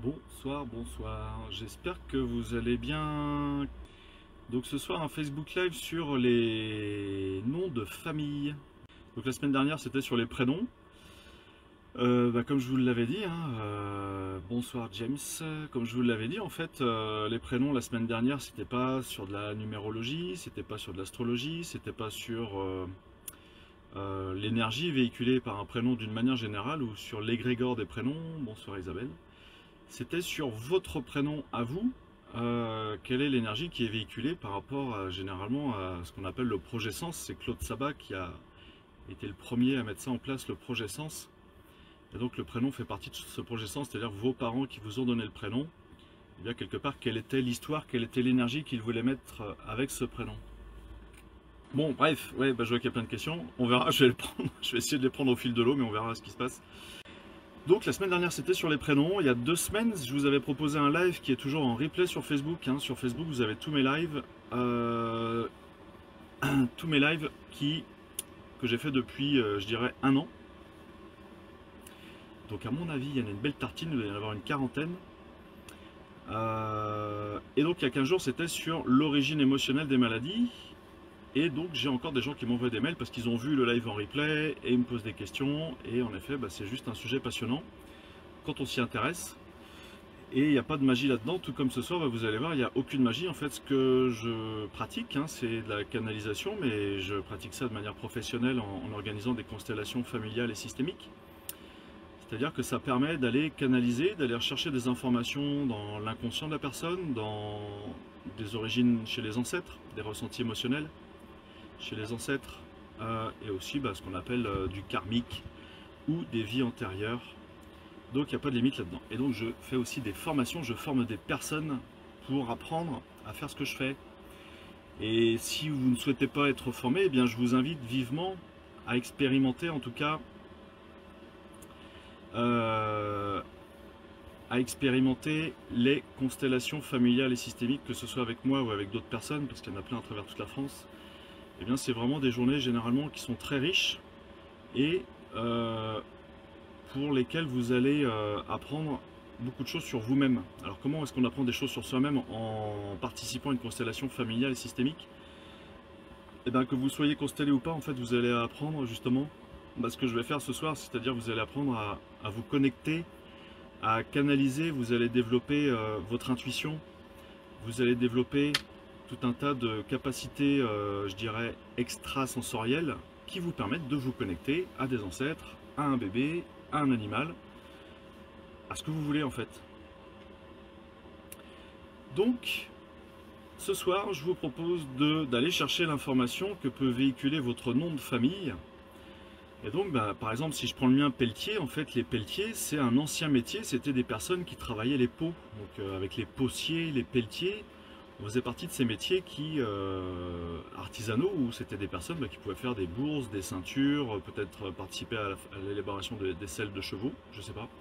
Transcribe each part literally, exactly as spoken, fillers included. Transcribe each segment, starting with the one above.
Bonsoir, bonsoir, j'espère que vous allez bien. Donc ce soir un Facebook Live sur les noms de famille. Donc la semaine dernière c'était sur les prénoms. Euh, bah, comme je vous l'avais dit, hein, euh, bonsoir James, comme je vous l'avais dit en fait, euh, les prénoms la semaine dernière c'était pas sur de la numérologie, c'était pas sur de l'astrologie, c'était pas sur euh, euh, l'énergie véhiculée par un prénom d'une manière générale ou sur l'égrégore des prénoms. Bonsoir Isabelle. C'était sur votre prénom à vous, euh, quelle est l'énergie qui est véhiculée par rapport à, généralement à ce qu'on appelle le projet sens. C'est Claude Sabat qui a été le premier à mettre ça en place, le projet sens. Et donc le prénom fait partie de ce projet sens, c'est-à-dire vos parents qui vous ont donné le prénom. Et bien quelque part, quelle était l'histoire, quelle était l'énergie qu'ils voulaient mettre avec ce prénom. Bon, bref, ouais, bah, je vois qu'il y a plein de questions. On verra, je vais, le prendre. Je vais essayer de les prendre au fil de l'eau, mais on verra ce qui se passe. Donc la semaine dernière c'était sur les prénoms, il y a deux semaines je vous avais proposé un live qui est toujours en replay sur Facebook, hein. Sur Facebook vous avez tous mes lives, euh, tous mes lives qui, que j'ai fait depuis euh, je dirais un an. Donc à mon avis il y en a une belle tartine, il va y en avoir une quarantaine. Euh, et donc il y a quinze jours c'était sur l'origine émotionnelle des maladies. Et donc j'ai encore des gens qui m'envoient des mails parce qu'ils ont vu le live en replay et ils me posent des questions. Et en effet, bah, c'est juste un sujet passionnant quand on s'y intéresse. Et il n'y a pas de magie là-dedans, tout comme ce soir, bah, vous allez voir, il n'y a aucune magie. En fait, ce que je pratique, hein, c'est de la canalisation, mais je pratique ça de manière professionnelle en, en organisant des constellations familiales et systémiques. C'est-à-dire que ça permet d'aller canaliser, d'aller rechercher des informations dans l'inconscient de la personne, dans des origines chez les ancêtres, des ressentis émotionnels chez les ancêtres, euh, et aussi bah, ce qu'on appelle euh, du karmique ou des vies antérieures. Donc il n'y a pas de limite là-dedans. Et donc je fais aussi des formations, je forme des personnes pour apprendre à faire ce que je fais. Et si vous ne souhaitez pas être formé, eh bien je vous invite vivement à expérimenter, en tout cas euh, à expérimenter les constellations familiales et systémiques, que ce soit avec moi ou avec d'autres personnes, parce qu'il y en a plein à travers toute la France. Eh bien, c'est vraiment des journées généralement qui sont très riches et euh, pour lesquelles vous allez euh, apprendre beaucoup de choses sur vous-même. Alors comment est-ce qu'on apprend des choses sur soi-même en participant à une constellation familiale et systémique? Eh bien, que vous soyez constellé ou pas, en fait, vous allez apprendre justement bah, ce que je vais faire ce soir, c'est-à-dire vous allez apprendre à, à vous connecter, à canaliser, vous allez développer euh, votre intuition, vous allez développer tout un tas de capacités, euh, je dirais, extrasensorielles qui vous permettent de vous connecter à des ancêtres, à un bébé, à un animal, à ce que vous voulez en fait. Donc, ce soir, je vous propose d'aller chercher l'information que peut véhiculer votre nom de famille. Et donc, bah, par exemple, si je prends le mien Pelletier, en fait, les pelletiers, c'est un ancien métier, c'était des personnes qui travaillaient les peaux, donc euh, avec les potiers, les pelletiers. On faisait partie de ces métiers qui, euh, artisanaux, où c'était des personnes bah, qui pouvaient faire des bourses, des ceintures, peut-être participer à l'élaboration de, des selles de chevaux, je sais pas.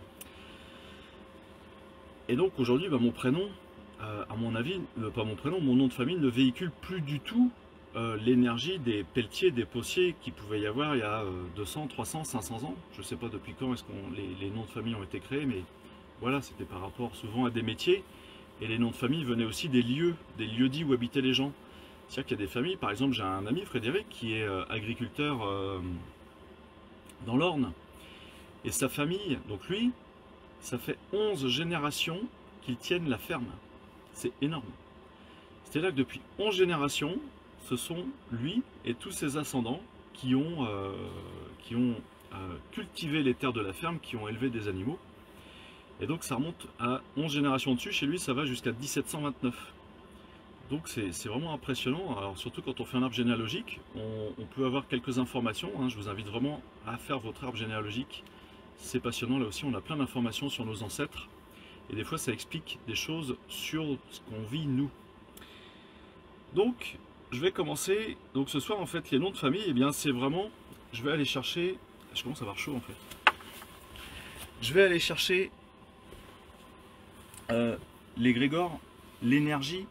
Et donc aujourd'hui, bah, mon prénom, euh, à mon avis, euh, pas mon prénom, mon nom de famille ne véhicule plus du tout euh, l'énergie des pelletiers, des potiers qui pouvaient y avoir il y a euh, deux cents, trois cents, cinq cents ans. Je sais pas depuis quand est-ce qu'on les, les noms de famille ont été créés, mais voilà, c'était par rapport souvent à des métiers. Et les noms de famille venaient aussi des lieux, des lieux dits où habitaient les gens. C'est-à-dire qu'il y a des familles, par exemple j'ai un ami, Frédéric, qui est euh, agriculteur euh, dans l'Orne. Et sa famille, donc lui, ça fait onze générations qu'ils tiennent la ferme. C'est énorme. C'est-à-dire que depuis onze générations, ce sont lui et tous ses ascendants qui ont, euh, qui ont euh, cultivé les terres de la ferme, qui ont élevé des animaux. Et donc ça remonte à onze générations dessus, chez lui ça va jusqu'à mille sept cent vingt-neuf. Donc c'est vraiment impressionnant, alors surtout quand on fait un arbre généalogique, on, on peut avoir quelques informations, hein. Je vous invite vraiment à faire votre arbre généalogique, c'est passionnant, là aussi on a plein d'informations sur nos ancêtres, et des fois ça explique des choses sur ce qu'on vit nous. Donc je vais commencer, donc ce soir en fait les noms de famille, eh bien c'est vraiment, je vais aller chercher, je commence à avoir chaud en fait, je vais aller chercher Euh, l'égrégore, l'énergie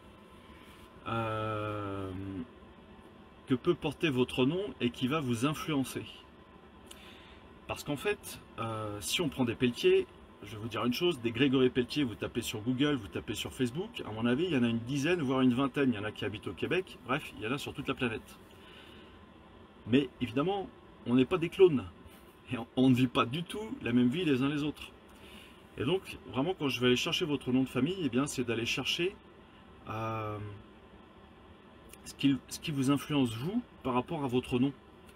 euh, que peut porter votre nom et qui va vous influencer. Parce qu'en fait, euh, si on prend des pelletiers, je vais vous dire une chose, des Grégory Pelletier, vous tapez sur Google, vous tapez sur Facebook, à mon avis, il y en a une dizaine, voire une vingtaine. Il y en a qui habitent au Québec, bref, il y en a sur toute la planète. Mais évidemment, on n'est pas des clones. Et on ne vit pas du tout la même vie les uns les autres. Et donc, vraiment, quand je vais aller chercher votre nom de famille, eh bien, c'est d'aller chercher euh, ce, qui, ce qui vous influence, vous, par rapport à votre nom. Ok ?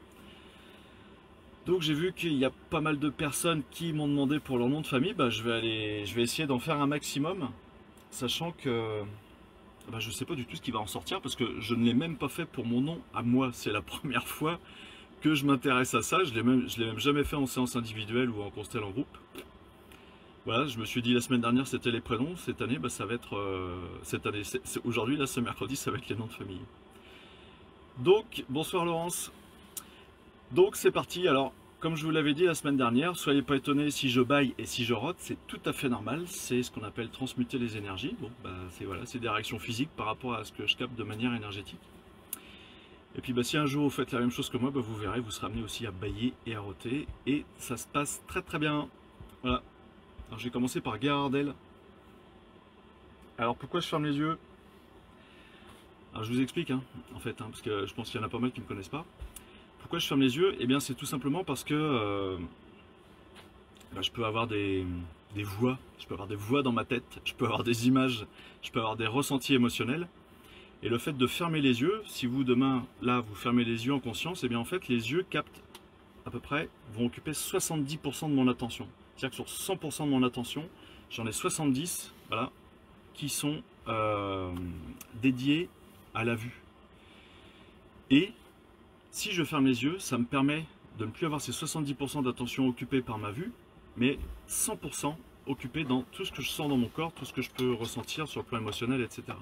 Donc j'ai vu qu'il y a pas mal de personnes qui m'ont demandé pour leur nom de famille, bah, je vais aller, je vais essayer d'en faire un maximum, sachant que bah, je ne sais pas du tout ce qui va en sortir, parce que je ne l'ai même pas fait pour mon nom à moi. C'est la première fois que je m'intéresse à ça, je ne l'ai même, je l'ai même jamais fait en séance individuelle ou en constel en groupe. Voilà, je me suis dit la semaine dernière c'était les prénoms, cette année bah, ça va être, euh, cette année, c'est, c'est, aujourd'hui là ce mercredi ça va être les noms de famille. Donc, bonsoir Laurence. Donc c'est parti. Alors comme je vous l'avais dit la semaine dernière, soyez pas étonnés si je baille et si je rote, c'est tout à fait normal, c'est ce qu'on appelle transmuter les énergies. Bon bah c'est voilà, c'est des réactions physiques par rapport à ce que je capte de manière énergétique. Et puis bah, si un jour vous faites la même chose que moi, bah, vous verrez, vous serez amené aussi à bailler et à roter, et ça se passe très très bien. Voilà. Alors je vais commencer par Gérardel. Alors pourquoi je ferme les yeux? Alors je vous explique hein, en fait, hein, parce que je pense qu'il y en a pas mal qui ne me connaissent pas. Pourquoi je ferme les yeux? Eh bien c'est tout simplement parce que euh, bah, je peux avoir des, des voix, je peux avoir des voix dans ma tête, je peux avoir des images, je peux avoir des ressentis émotionnels. Et le fait de fermer les yeux, si vous demain, là, vous fermez les yeux en conscience, eh bien en fait les yeux captent à peu près, vont occuper soixante-dix pour cent de mon attention. C'est-à-dire que sur cent pour cent de mon attention, j'en ai soixante-dix, voilà, qui sont euh, dédiés à la vue. Et si je ferme les yeux, ça me permet de ne plus avoir ces soixante-dix pour cent d'attention occupée par ma vue, mais cent pour cent occupé dans tout ce que je sens dans mon corps, tout ce que je peux ressentir sur le plan émotionnel, et cetera.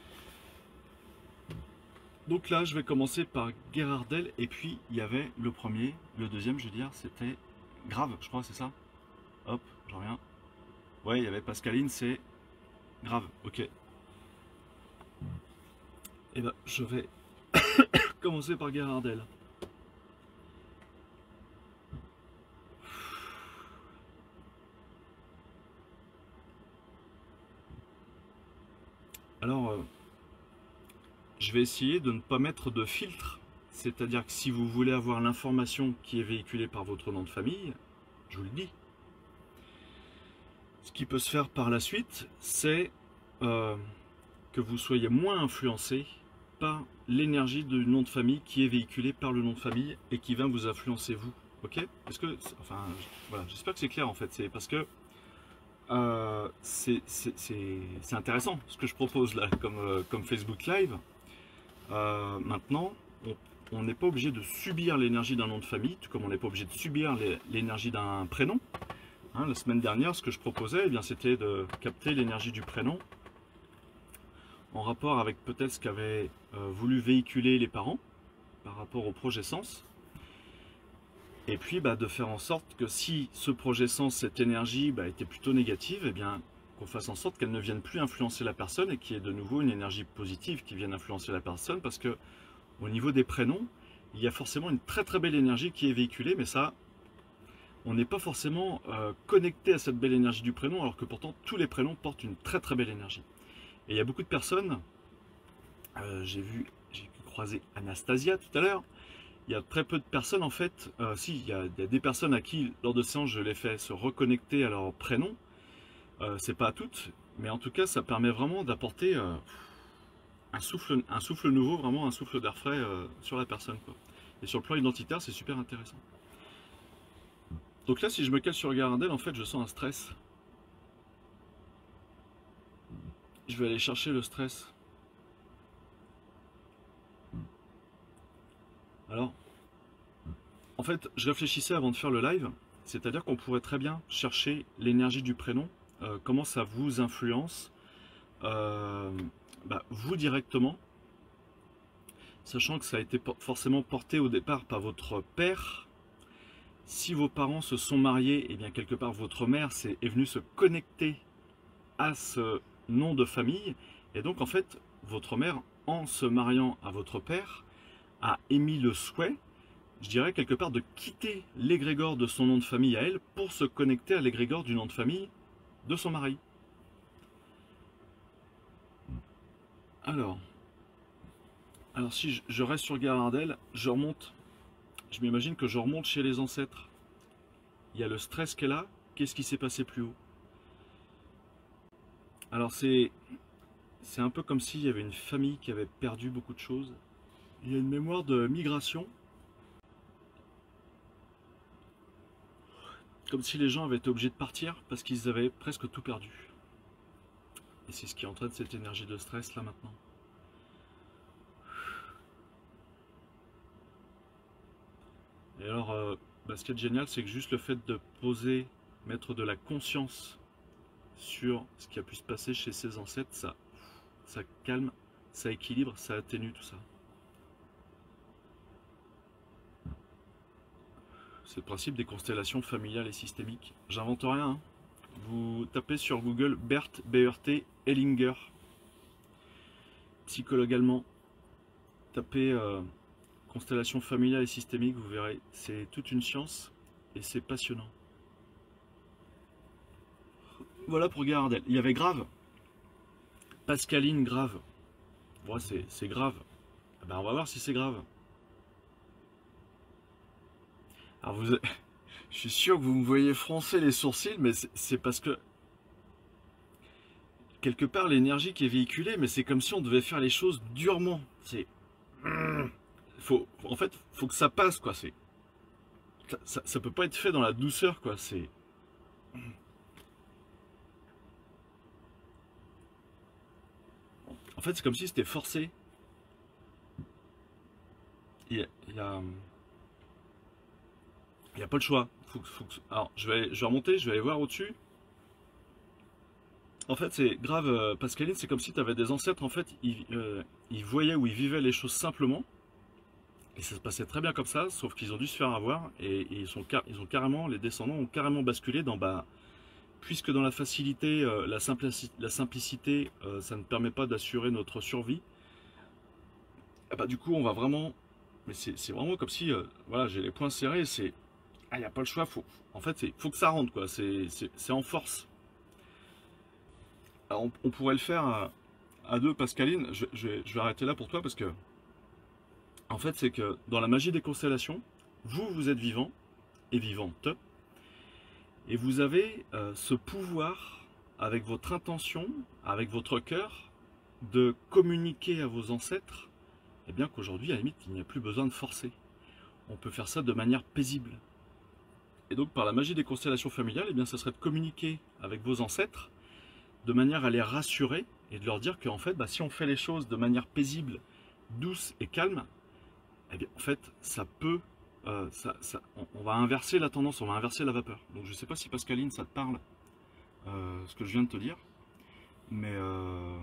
Donc là, je vais commencer par Gérardel, et puis il y avait le premier, le deuxième, je veux dire, c'était Grave, je crois, c'est ça? Hop, je reviens. Ouais, il y avait Pascaline, c'est Grave, ok. Et ben, je vais commencer par Gérardel. Alors, euh, je vais essayer de ne pas mettre de filtre, c'est-à-dire que si vous voulez avoir l'information qui est véhiculée par votre nom de famille, je vous le dis. Ce qui peut se faire par la suite, c'est euh, que vous soyez moins influencé par l'énergie du nom de famille qui est véhiculée par le nom de famille et qui va vous influencer vous. Ok? Est-ce que, enfin, voilà, j'espère que c'est clair en fait. C'est parce que euh, c'est intéressant ce que je propose là comme, euh, comme Facebook Live. Euh, maintenant, on n'est pas obligé de subir l'énergie d'un nom de famille, tout comme on n'est pas obligé de subir l'énergie d'un prénom. Hein, la semaine dernière, ce que je proposais, eh bien, c'était de capter l'énergie du prénom en rapport avec peut-être ce qu'avaient euh, voulu véhiculer les parents par rapport au projet sens. Et puis bah, de faire en sorte que si ce projet sens, cette énergie bah, était plutôt négative, eh bien qu'on fasse en sorte qu'elle ne vienne plus influencer la personne et qu'il y ait de nouveau une énergie positive qui vienne influencer la personne, parce que au niveau des prénoms, il y a forcément une très très belle énergie qui est véhiculée, mais ça, on n'est pas forcément euh, connecté à cette belle énergie du prénom, alors que pourtant tous les prénoms portent une très très belle énergie. Et il y a beaucoup de personnes, euh, j'ai vu, j'ai croisé Anastasia tout à l'heure, il y a très peu de personnes en fait, euh, si, il y, a, il y a des personnes à qui, lors de séances, je les fais se reconnecter à leur prénom. Euh, c'est pas à toutes, mais en tout cas, ça permet vraiment d'apporter euh, un, souffle, un souffle nouveau, vraiment un souffle d'air frais euh, sur la personne, quoi. Et sur le plan identitaire, c'est super intéressant. Donc là, si je me cale sur Gérardel, en fait, je sens un stress. Je vais aller chercher le stress. Alors, en fait, je réfléchissais avant de faire le live, c'est-à-dire qu'on pourrait très bien chercher l'énergie du prénom, euh, comment ça vous influence, euh, bah, vous directement, sachant que ça a été forcément porté au départ par votre père. Si vos parents se sont mariés, et eh bien quelque part votre mère est, est venue se connecter à ce nom de famille, et donc en fait, votre mère, en se mariant à votre père, a émis le souhait je dirais quelque part de quitter l'égrégore de son nom de famille à elle pour se connecter à l'égrégore du nom de famille de son mari. Alors, alors si je, je reste sur Gardel, je remonte, je m'imagine que je remonte chez les ancêtres. Il y a le stress qu'elle a, qu'est-ce qui s'est passé plus haut? Alors c'est c'est un peu comme s'il y avait une famille qui avait perdu beaucoup de choses. Il y a une mémoire de migration. Comme si les gens avaient été obligés de partir parce qu'ils avaient presque tout perdu. Et c'est ce qui entraîne cette énergie de stress là maintenant. Et alors, euh, bah, ce qui est génial, c'est que juste le fait de poser, mettre de la conscience sur ce qui a pu se passer chez ses ancêtres, ça, ça calme, ça équilibre, ça atténue tout ça. C'est le principe des constellations familiales et systémiques. J'invente rien, hein. Vous tapez sur Google Bert, B R T, Hellinger, psychologue allemand. Tapez euh, constellation familiale et systémique, vous verrez, c'est toute une science et c'est passionnant. Voilà pour Gardel. Il y avait Grave, Pascaline Grave. Bon, c'est grave. Ben, on va voir si c'est grave. Alors vous, je suis sûr que vous me voyez froncer les sourcils, mais c'est parce que quelque part l'énergie qui est véhiculée, mais c'est comme si on devait faire les choses durement. C'est, faut, en fait, faut que ça passe quoi. C'est, ça, ça, ça peut pas être fait dans la douceur quoi. C'est, en fait, c'est comme si c'était forcé. Il y a, il y a Il n'y a pas le choix. Faut, faut, alors, je vais, je vais remonter, je vais aller voir au-dessus. En fait, c'est grave, euh, Pascaline, c'est comme si tu avais des ancêtres, en fait, ils, euh, ils voyaient ou ils vivaient les choses simplement. Et ça se passait très bien comme ça, sauf qu'ils ont dû se faire avoir. Et, et ils, sont, ils ont carrément, les descendants ont carrément basculé dans, bah, puisque dans la facilité, euh, la, simplicité, la simplicité euh, ça ne permet pas d'assurer notre survie. Et bah, du coup, on va vraiment, mais c'est vraiment comme si, euh, voilà, j'ai les poings serrés, c'est... Ah, il n'y a pas le choix, faut, en fait, il faut que ça rentre, quoi. C'est en force. Alors, on, on pourrait le faire à, à deux, Pascaline. Je, je, vais, je vais arrêter là pour toi parce que, en fait, c'est que dans la magie des constellations, vous, vous êtes vivant et vivante, et vous avez euh, ce pouvoir, avec votre intention, avec votre cœur, de communiquer à vos ancêtres, et bien qu'aujourd'hui, à la limite, il n'y a plus besoin de forcer. On peut faire ça de manière paisible. Et donc par la magie des constellations familiales, eh bien, ça serait de communiquer avec vos ancêtres de manière à les rassurer et de leur dire qu'en fait, bah, si on fait les choses de manière paisible, douce et calme, eh bien, en fait, ça peut, euh, ça, ça, on, on va inverser la tendance, on va inverser la vapeur. Donc je ne sais pas si Pascaline, ça te parle, euh, ce que je viens de te dire, mais euh,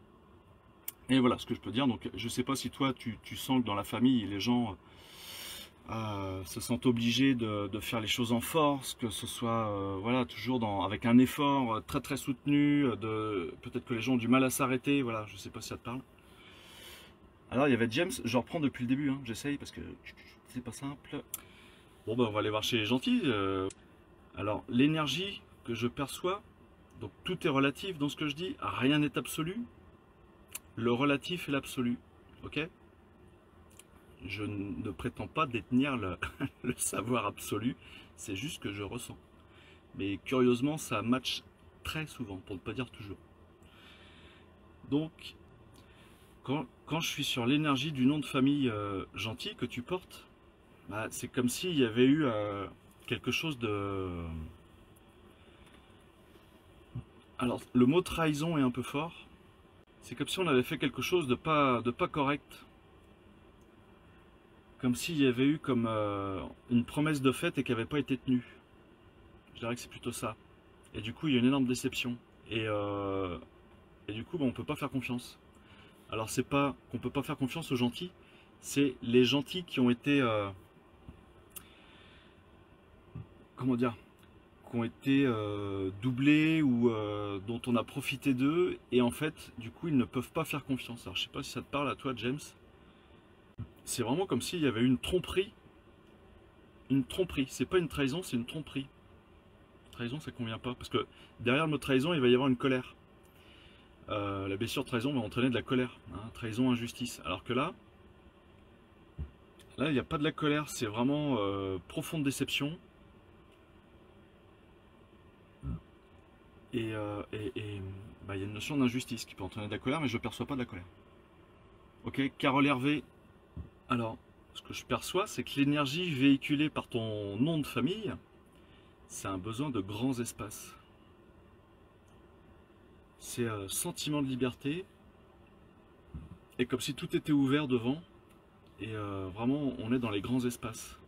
et voilà ce que je peux dire. Donc je ne sais pas si toi, tu, tu sens que dans la famille, les gens Euh, se sentent obligés de, de faire les choses en force, que ce soit euh, voilà, toujours dans, avec un effort euh, très très soutenu, de peut-être que les gens ont du mal à s'arrêter, voilà, je sais pas si ça te parle. Alors il y avait James, je reprends depuis le début, hein, j'essaye parce que c'est pas simple. Bon ben on va aller voir chez les gentils. Euh. Alors l'énergie que je perçois, donc tout est relatif dans ce que je dis, rien n'est absolu, le relatif est l'absolu, ok? Je ne prétends pas détenir le, le savoir absolu, c'est juste que je ressens. Mais curieusement, ça match très souvent, pour ne pas dire toujours. Donc, quand, quand je suis sur l'énergie du nom de famille euh, gentil que tu portes, bah, c'est comme s'il y avait eu euh, quelque chose de... Alors, le mot trahison est un peu fort. C'est comme si on avait fait quelque chose de pas, de pas correct. Comme s'il y avait eu comme euh, une promesse de fête et qui n'avait pas été tenue. Je dirais que c'est plutôt ça. Et du coup, il y a une énorme déception. Et, euh, et du coup, bah, on ne peut pas faire confiance. Alors, c'est pas qu'on ne peut pas faire confiance aux gentils, c'est les gentils qui ont été... Euh, comment dire, qui ont été euh, doublés ou euh, dont on a profité d'eux. Et en fait, du coup, ils ne peuvent pas faire confiance. Alors, je sais pas si ça te parle à toi, James. C'est vraiment comme s'il y avait une tromperie une tromperie. C'est pas une trahison, c'est une tromperie. Trahison, ça convient pas. Parce que derrière le mot trahison, il va y avoir une colère. Euh, la blessure trahison va entraîner de la colère. Hein, trahison, injustice. Alors que là, là, il n'y a pas de la colère. C'est vraiment euh, profonde déception. Et euh, et, et bah, y a une notion d'injustice qui peut entraîner de la colère, mais je ne perçois pas de la colère. Ok, Carole Hervé. Alors, ce que je perçois, c'est que l'énergie véhiculée par ton nom de famille, c'est un besoin de grands espaces. C'est un sentiment de liberté, et comme si tout était ouvert devant, et euh, vraiment on est dans les grands espaces.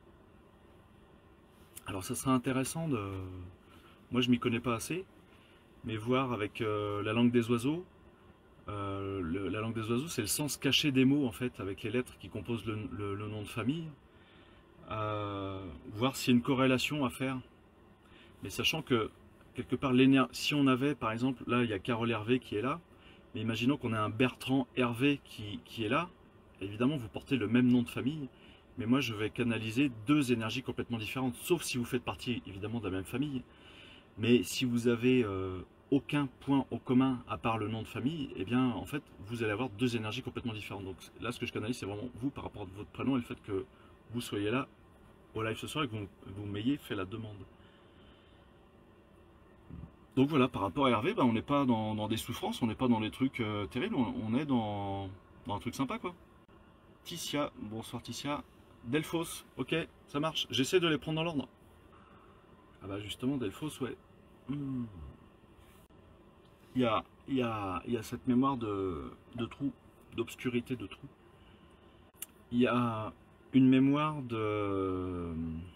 Alors ça serait intéressant de... Moi je m'y connais pas assez, mais voir avec euh, la langue des oiseaux. Euh, le, la langue des oiseaux, c'est le sens caché des mots en fait, avec les lettres qui composent le, le, le nom de famille. Euh, voir s'il y a une corrélation à faire. Mais sachant que quelque part, si on avait par exemple, là il y a Carole Hervé qui est là, mais imaginons qu'on a un Bertrand Hervé qui, qui est là, évidemment vous portez le même nom de famille, mais moi je vais canaliser deux énergies complètement différentes, sauf si vous faites partie évidemment de la même famille. Mais si vous avez euh, aucun point au commun à part le nom de famille, eh bien en fait vous allez avoir deux énergies complètement différentes. Donc là ce que je canalise c'est vraiment vous par rapport à votre prénom et le fait que vous soyez là au live ce soir et que vous, vous m'ayez fait la demande. Donc voilà, par rapport à Hervé, bah, on n'est pas dans, dans des souffrances, on n'est pas dans des trucs euh, terribles, on, on est dans, dans un truc sympa quoi. Ticia, bonsoir Ticia. Delphos, ok, ça marche, j'essaie de les prendre dans l'ordre. Ah bah justement Delphos, ouais. Hmm. Il y a, il y a, il y a cette mémoire de, de trou, d'obscurité de trou. Il y a une mémoire de...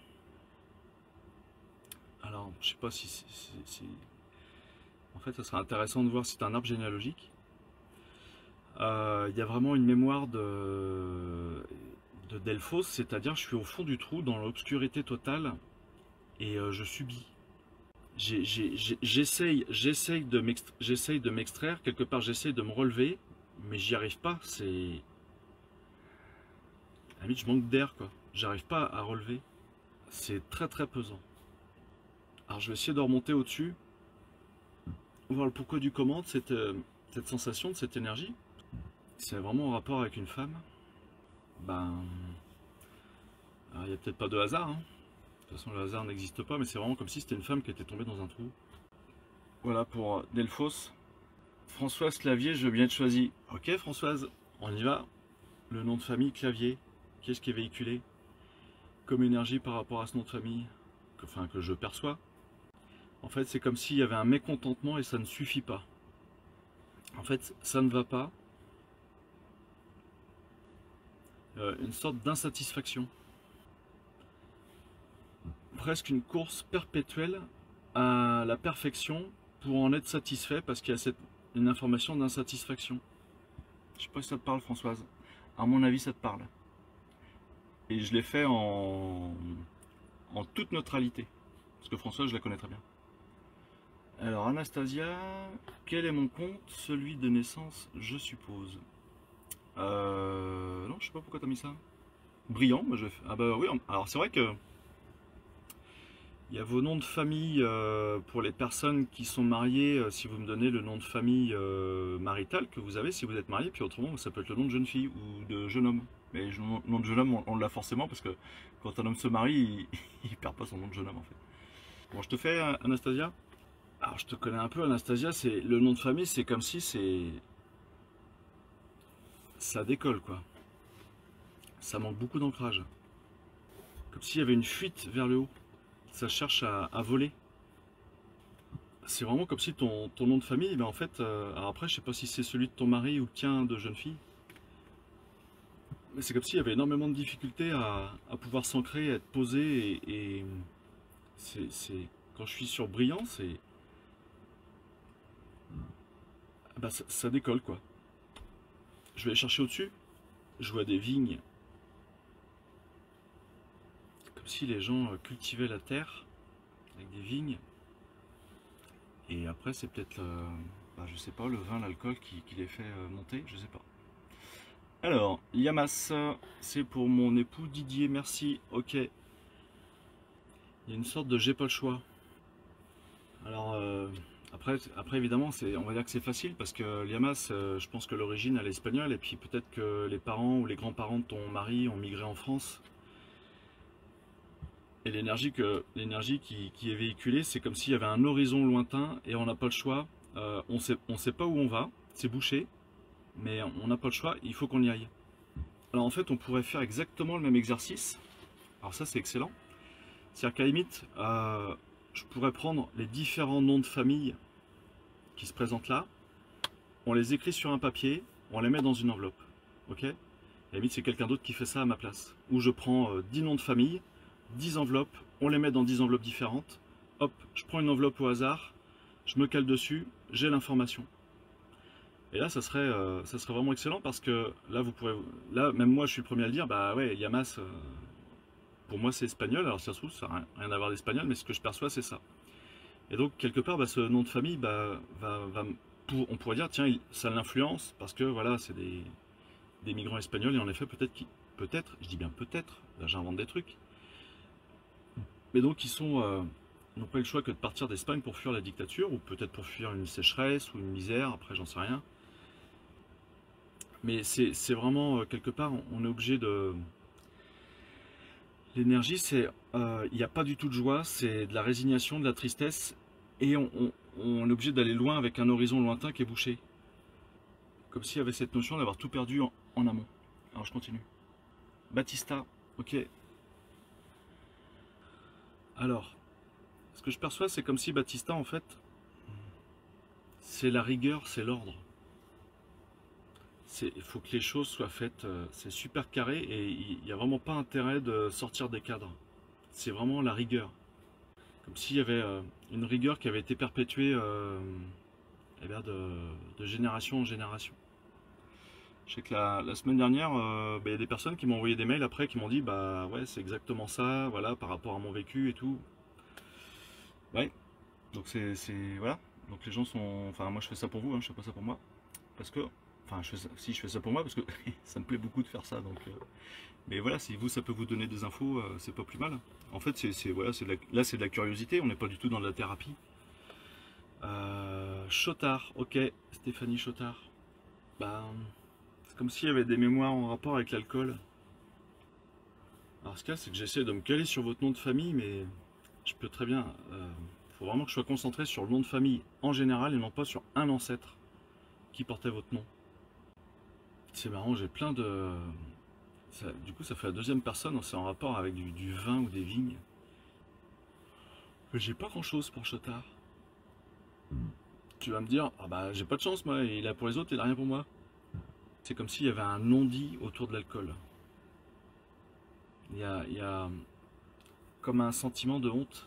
Alors, je sais pas si c'est... En fait, ça serait intéressant de voir si c'est un arbre généalogique. Euh, il y a vraiment une mémoire de, de Delphos, c'est-à-dire je suis au fond du trou, dans l'obscurité totale, et euh, je subis. J'essaye j'essaye de m'extraire, quelque part j'essaye de me relever, mais j'y arrive pas, c'est... À la limite, je manque d'air, quoi. J'arrive pas à relever. C'est très très pesant. Alors je vais essayer de remonter au-dessus, voir le pourquoi du comment de cette, euh, cette sensation, de cette énergie. C'est vraiment en rapport avec une femme. Ben... Il n'y a peut-être pas de hasard, hein. De toute façon, le hasard n'existe pas, mais c'est vraiment comme si c'était une femme qui était tombée dans un trou. Voilà pour Delphos. Françoise Clavier, je veux bien être choisi. Ok Françoise, on y va. Le nom de famille Clavier, qu'est-ce qui est véhiculé comme énergie par rapport à ce nom de famille, que, enfin, que je perçois. En fait, c'est comme s'il y avait un mécontentement et ça ne suffit pas. En fait, ça ne va pas. Euh, une sorte d'insatisfaction. Presque une course perpétuelle à la perfection pour en être satisfait parce qu'il y a cette, une information d'insatisfaction. Je sais pas si ça te parle Françoise. À mon avis ça te parle. Et je l'ai fait en, en toute neutralité. Parce que Françoise je la connais très bien. Alors Anastasia, quel est mon compte? Celui de naissance je suppose. Euh, non je sais pas pourquoi tu as mis ça. Brillant, moi je fais... Ah bah oui, alors c'est vrai que il y a vos noms de famille euh, pour les personnes qui sont mariées, euh, si vous me donnez le nom de famille euh, marital que vous avez si vous êtes marié, puis autrement ça peut être le nom de jeune fille ou de jeune homme. Mais le nom de jeune homme on, on l'a forcément parce que quand un homme se marie, il, il perd pas son nom de jeune homme en fait. Bon je te fais Anastasia. Alors je te connais un peu Anastasia, c'est le nom de famille c'est comme si c'est... Ça décolle quoi. Ça manque beaucoup d'ancrage. Comme s'il y avait une fuite vers le haut. Ça cherche à, à voler. C'est vraiment comme si ton, ton nom de famille, ben en fait, euh, alors après je sais pas si c'est celui de ton mari ou le tien de jeune fille, mais c'est comme s'il y avait énormément de difficultés à, à pouvoir s'ancrer, à être posé, et, et c'est, quand je suis sur brillant, c'est... Ben ça, ça décolle quoi. Je vais aller chercher au-dessus, je vois des vignes. Comme si les gens cultivaient la terre avec des vignes. Et après c'est peut-être, euh, bah, je sais pas, le vin, l'alcool qui, qui les fait euh, monter, je sais pas. Alors, Yamas, c'est pour mon époux Didier, merci, ok. Il y a une sorte de j'ai pas le choix. Alors euh, après, après évidemment, c'est, on va dire que c'est facile parce que Liamas, euh, je pense que l'origine elle est espagnole et puis peut-être que les parents ou les grands-parents de ton mari ont migré en France. Et l'énergie que l'énergie qui, qui est véhiculée, c'est comme s'il y avait un horizon lointain et on n'a pas le choix. Euh, on sait, on sait pas où on va, c'est bouché, mais on n'a pas le choix, il faut qu'on y aille. Alors en fait, on pourrait faire exactement le même exercice. Alors ça, c'est excellent. C'est-à-dire qu'à la limite, euh, je pourrais prendre les différents noms de famille qui se présentent là, on les écrit sur un papier, on les met dans une enveloppe. Ok ? À la limite, c'est quelqu'un d'autre qui fait ça à ma place. Ou je prends euh, dix noms de famille, dix enveloppes, on les met dans dix enveloppes différentes. Hop, je prends une enveloppe au hasard, je me cale dessus, j'ai l'information. Et là, ça serait, euh, ça serait vraiment excellent parce que là, vous pourrez, là, même moi, je suis le premier à le dire, bah ouais, Yamas, euh, pour moi, c'est espagnol. Alors, si ça se trouve, ça n'a rien à voir d'espagnol, mais ce que je perçois, c'est ça. Et donc, quelque part, bah, ce nom de famille, bah, va, va, pour, on pourrait dire, tiens, il, ça l'influence parce que voilà, c'est des, des migrants espagnols et en effet, peut-être, qui, peut-être, je dis bien peut-être, là, j'invente des trucs, mais donc, ils sont, euh, n'ont pas eu le choix que de partir d'Espagne pour fuir la dictature ou peut-être pour fuir une sécheresse ou une misère. Après, j'en sais rien. Mais c'est vraiment, euh, quelque part, on, on est obligé de... L'énergie, c'est... euh, il n'y a pas du tout de joie, c'est de la résignation, de la tristesse, et on, on- on est obligé d'aller loin avec un horizon lointain qui est bouché. Comme s'il y avait cette notion d'avoir tout perdu en, en amont. Alors je continue. Batista, ok. Alors, ce que je perçois, c'est comme si Batista, en fait, c'est la rigueur, c'est l'ordre. Il faut que les choses soient faites, euh, c'est super carré et il n'y a vraiment pas intérêt de sortir des cadres. C'est vraiment la rigueur. Comme s'il y avait euh, une rigueur qui avait été perpétuée euh, eh bien de, de génération en génération. Je sais que la, la semaine dernière, euh, bah, il y a des personnes qui m'ont envoyé des mails après qui m'ont dit bah ouais c'est exactement ça, voilà, par rapport à mon vécu et tout. Ouais, donc c'est voilà. Donc les gens sont. Enfin moi je fais ça pour vous, hein, je fais pas ça pour moi. Parce que. Enfin je fais ça, si je fais ça pour moi parce que ça me plaît beaucoup de faire ça. Donc, euh, mais voilà, si vous ça peut vous donner des infos, euh, c'est pas plus mal. En fait c'est voilà, c'est là c'est de la curiosité, on n'est pas du tout dans de la thérapie. Euh, Chotard, ok, Stéphanie Chotard. Bah, c'est comme s'il y avait des mémoires en rapport avec l'alcool. Alors ce cas, c'est que j'essaie de me caler sur votre nom de famille, mais je peux très bien. Il euh, faut vraiment que je sois concentré sur le nom de famille en général et non pas sur un ancêtre qui portait votre nom. C'est marrant, j'ai plein de. Ça, du coup, ça fait la deuxième personne, c'est en rapport avec du, du vin ou des vignes. J'ai pas grand chose pour Chotard. Tu vas me dire, ah bah j'ai pas de chance moi, il a pour les autres, il a rien pour moi. C'est comme s'il y avait un non-dit autour de l'alcool. Il y a, il y a comme un sentiment de honte.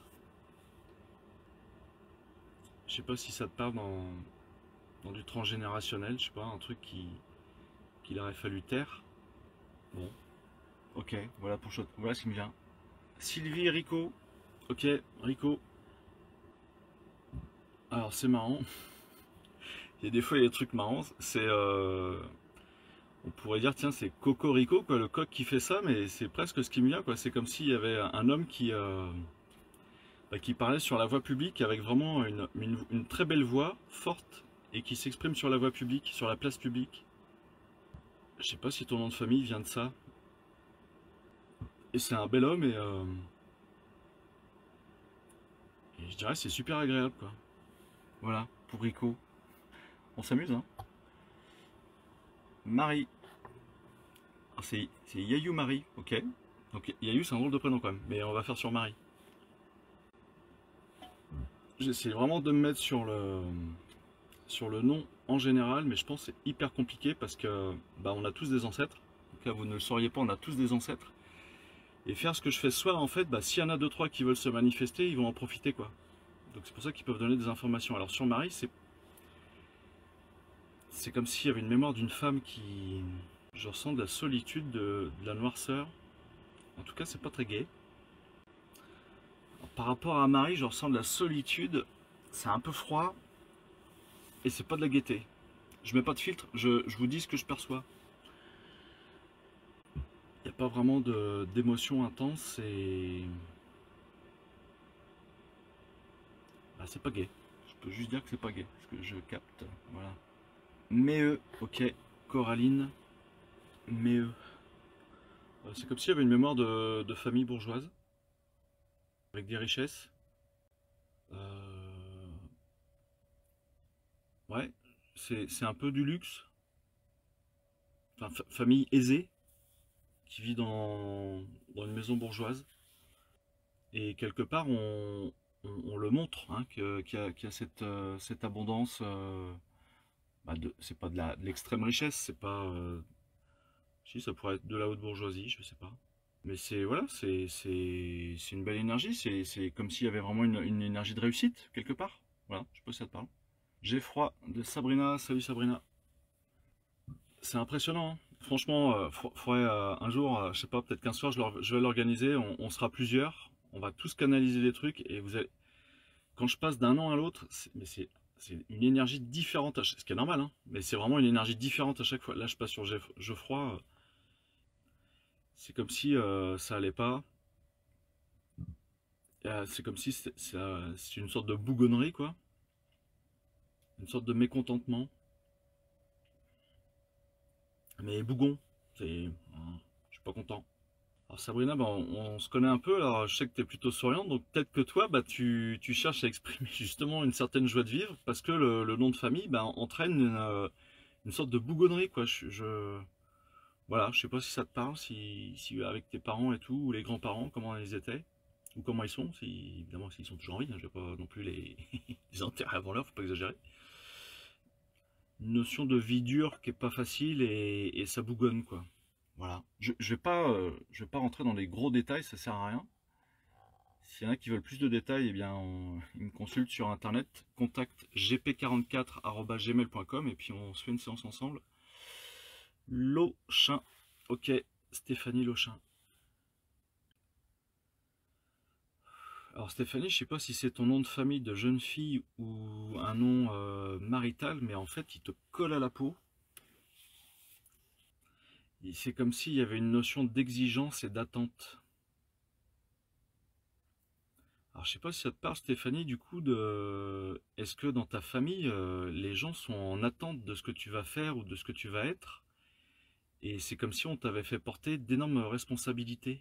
Je sais pas si ça te parle dans, dans du transgénérationnel, je sais pas, un truc qui qu'il aurait fallu taire. Bon, ok, voilà pour Chotard, voilà ce qui me vient. Sylvie Rico, ok, Rico. Alors c'est marrant. Il y a des fois il y a des trucs marrants. C'est euh, on pourrait dire tiens c'est Cocorico quoi, le coq qui fait ça, mais c'est presque ce qui me vient quoi. C'est comme s'il y avait un homme qui euh, bah, qui parlait sur la voie publique avec vraiment une, une, une très belle voix forte et qui s'exprime sur la voie publique, sur la place publique. Je sais pas si ton nom de famille vient de ça. Et c'est un bel homme et, euh, et je dirais c'est super agréable quoi. Voilà pour Rico. On s'amuse hein. Marie. C'est Yayou Marie, ok. Donc Yayou c'est un drôle de prénom quand même, mais on va faire sur Marie. J'essaie vraiment de me mettre sur le, sur le nom en général, mais je pense que c'est hyper compliqué parce que bah, on a tous des ancêtres. Donc là vous ne le sauriez pas, on a tous des ancêtres. Et faire ce que je fais ce soir, en fait, bah, s'il y en a deux trois qui veulent se manifester, ils vont en profiter quoi. Donc c'est pour ça qu'ils peuvent donner des informations. Alors sur Marie, c'est c'est comme s'il y avait une mémoire d'une femme qui... Je ressens de la solitude, de, de la noirceur. En tout cas, c'est pas très gai. Alors, par rapport à Marie, je ressens de la solitude. C'est un peu froid. Et c'est pas de la gaieté. Je mets pas de filtre, je, je vous dis ce que je perçois. Il n'y a pas vraiment d'émotion intense. Et... Ah, c'est pas gay. Je peux juste dire que c'est pas gay, parce que je capte. Voilà. Mais eux, ok. Coraline. Mais eux. Euh, C'est comme s'il y avait une mémoire de, de famille bourgeoise, avec des richesses. Euh, Ouais, c'est c'est un peu du luxe. Enfin, fa- famille aisée, qui vit dans, dans une maison bourgeoise. Et quelque part, on, on- on le montre, hein, que- qu'il y a, qu'il y a cette, euh, cette abondance. Euh, bah, de, c'est pas de la, de l'extrême richesse, c'est pas. Euh, si, ça pourrait être de la haute bourgeoisie, je sais pas. Mais c'est voilà, c'est c'est c'est une belle énergie. C'est c'est comme s'il y avait vraiment une, une énergie de réussite quelque part. Voilà, je sais pas si ça te parle. J'ai froid de Sabrina. Salut Sabrina. C'est impressionnant, hein. Franchement, euh, fa- faudrait euh, un jour, euh, je sais pas, peut-être qu'un soir je, l'or- je vais l'organiser. On, on sera plusieurs. On va tous canaliser les trucs et vous allez. Quand je passe d'un an à l'autre, c'est- mais c'est c'est une énergie différente, à ch- ce qui est normal, hein. Mais c'est vraiment une énergie différente à chaque fois. Là, je passe sur Geoff- Geoffroy. euh, C'est comme si euh, ça allait pas. Euh, C'est comme si c'est ça- c'est une sorte de bougonnerie, quoi. Une sorte de mécontentement. Mais bougon. C'est. Hein, je suis pas content. Alors Sabrina, bah, on, on se connaît un peu, alors je sais que tu es plutôt souriante, donc peut-être que toi, bah, tu, tu cherches à exprimer justement une certaine joie de vivre, parce que le, le nom de famille bah, entraîne une, euh, une sorte de bougonnerie, quoi. Je, je- voilà, je sais pas si ça te parle, si, si avec tes parents et tout, ou les grands-parents, comment ils étaient, ou comment ils sont, si, évidemment s'ils sont toujours en vie, hein, je vais pas non plus les, les enterrer avant l'heure, faut pas exagérer. Une notion de vie dure qui est pas facile et, et ça bougonne, quoi. Voilà. Je, je vais pas, euh, je vais pas rentrer dans les gros détails, ça sert à rien. S'il y en a qui veulent plus de détails, eh bien, on- ils me consultent sur internet, contact g p quarante-quatre arobase gmail point com et puis on se fait une séance ensemble. Lochin. Ok, Stéphanie Lochin. Alors Stéphanie, je sais pas si c'est ton nom de famille de jeune fille ou un nom euh, marital, mais en fait, il te colle à la peau. C'est comme s'il y avait une notion d'exigence et d'attente. Alors, je sais pas si ça te parle, Stéphanie, du coup, de est-ce que dans ta famille, euh, les gens sont en attente de ce que tu vas faire ou de ce que tu vas être? Et c'est comme si on t'avait fait porter d'énormes responsabilités.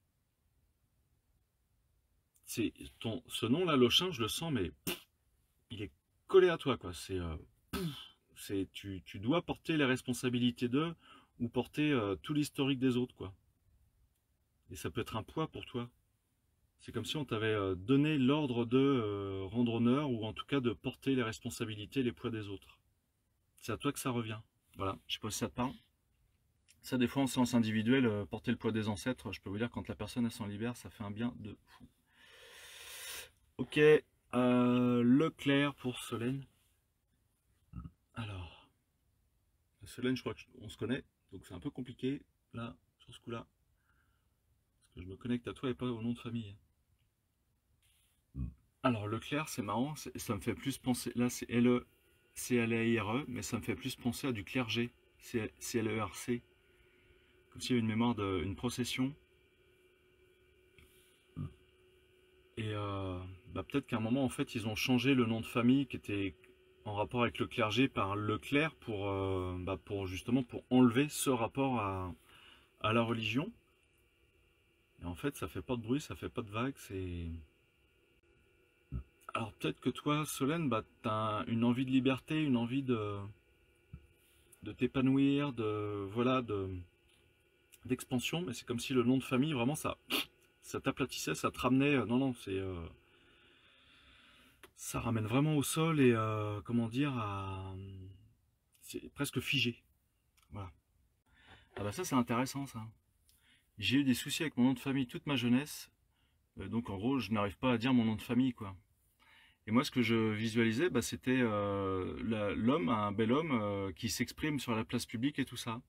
C'est ton ce nom-là, Lochin, je le sens, mais pff, il est collé à toi, quoi. C'est euh, c'est tu, tu dois porter les responsabilités d'eux ou porter euh, tout l'historique des autres, quoi. Et ça peut être un poids pour toi. C'est comme si on t'avait euh, donné l'ordre de euh, rendre honneur ou en tout cas de porter les responsabilités, les poids des autres. C'est à toi que ça revient. Voilà, je sais pas si ça te parle. Ça, des fois, en séance individuelle, euh, porter le poids des ancêtres, je peux vous dire, quand la personne elle s'en libère, ça fait un bien de fou. Ok, euh, Leclerc pour Solène. Alors, Solène, je crois qu'on se connaît, donc c'est un peu compliqué, là, sur ce coup-là. Parce que je me connecte à toi et pas au nom de famille. Alors, Leclerc, c'est marrant, ça me fait plus penser. Là, c'est L E C L E R E, mais ça me fait plus penser à du clergé. C L E R C. Comme s'il y avait une mémoire d'une procession. Et euh, bah, peut-être qu'à un moment, en fait, ils ont changé le nom de famille qui était en rapport avec le clergé par Leclerc pour, euh, bah, pour justement pour enlever ce rapport à, à la religion. Et en fait, ça fait pas de bruit, ça fait pas de vagues. C'est alors peut-être que toi, Solène, bah, t'as une envie de liberté, une envie de de t'épanouir, de voilà, de d'expansion, mais c'est comme si le nom de famille vraiment ça ça t'aplatissait, ça te ramenait. euh, Non, non, c'est euh, ça ramène vraiment au sol et euh, comment dire à c'est presque figé. Voilà. Ah bah ça c'est intéressant ça. J'ai eu des soucis avec mon nom de famille toute ma jeunesse, euh, donc en gros je n'arrive pas à dire mon nom de famille quoi. Et moi ce que je visualisais bah, c'était euh, la- l'homme, un bel homme euh, qui s'exprime sur la place publique et tout ça.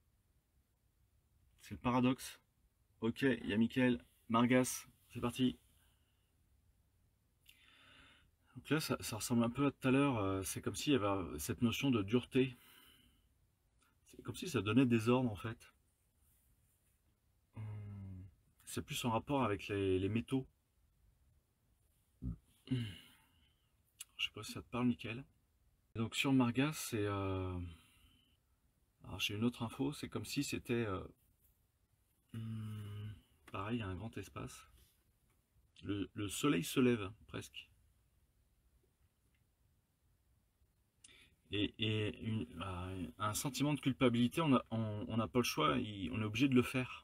C'est le paradoxe. Ok, il y a Mickaël, Margas, c'est parti. Donc là ça, ça ressemble un peu à tout à l'heure, euh, c'est comme s'il y avait cette notion de dureté. C'est comme si ça donnait des ordres en fait. Hum, C'est plus en rapport avec les, les métaux. pas si ça te parle, nickel. Et donc sur Marga, c'est... Euh... Alors j'ai une autre info, c'est comme si c'était... Euh... Hmm, pareil, il y a un grand espace. Le, le soleil se lève, presque. Et, et une, euh, un sentiment de culpabilité, on n'a on, on n'a pas le choix, il, on est obligé de le faire.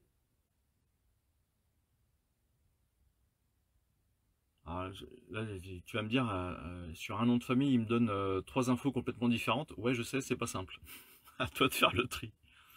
Alors, je- là, tu vas me dire, euh, euh, sur un nom de famille, il me donne euh, trois infos complètement différentes. Ouais, je sais, c'est pas simple. À toi de faire le tri.